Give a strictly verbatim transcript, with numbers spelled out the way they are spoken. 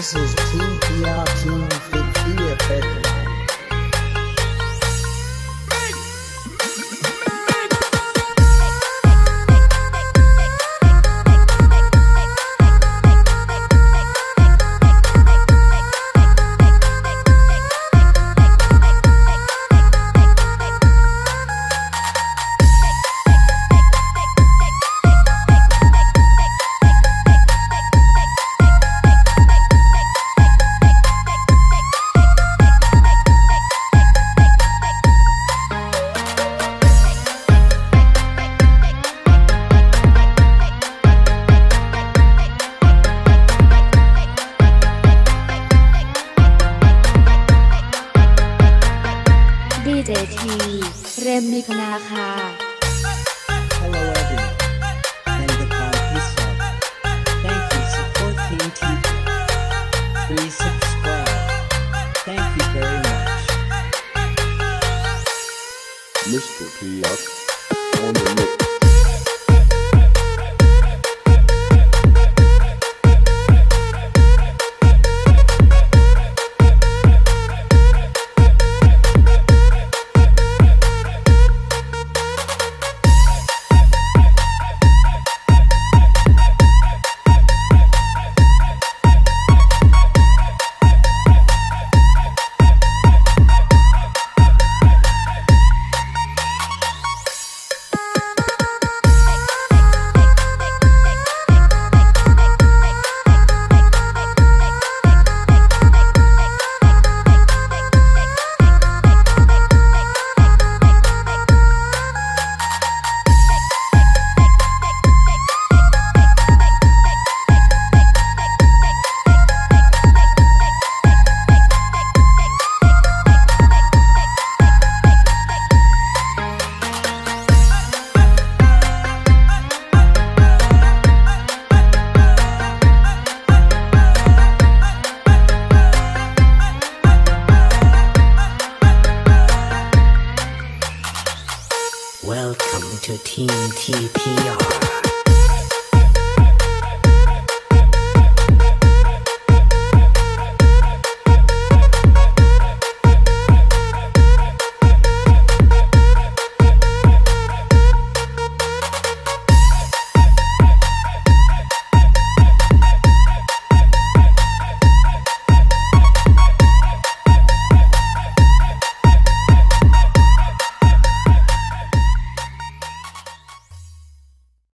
This is Team P R Team fifty Effect. D J T เรมมีคณาค่ะ Hello everyone, and the Peace Love. Thank you support Team T P. Please subscribe. Thank you very much. Mister P up on the mix. Welcome to Team T P R.